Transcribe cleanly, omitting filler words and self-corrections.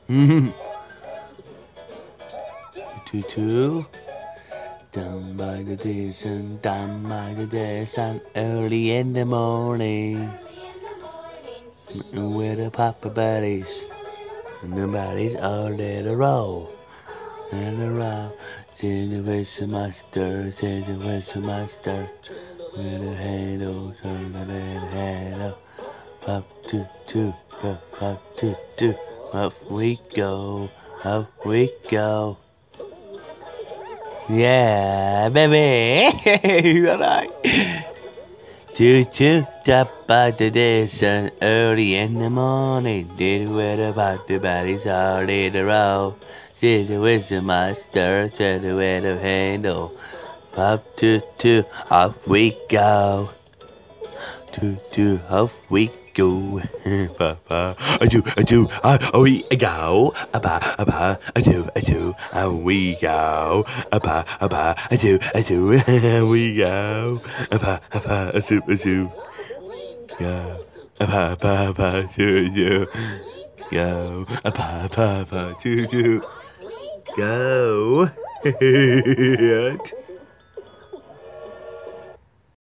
Two. Down by the desert, down by the desert, early in the morning. With the papa buddies, and the buddies all let a roll. And a roll. See the whistle master, see the whistle master. With a handle, turn the handle. Up to, up to, up we go, up we go. Yeah, baby. All right. Choo-choo, top of the desert, early in the morning. Did with about the bodies all in a row. Sit with the master, sit with the handle. Pop to, off we go. To, off we go. Papa, we go. Apa, we go. Apa, we go. Apa, go. Apa, go. Apa, go. Go.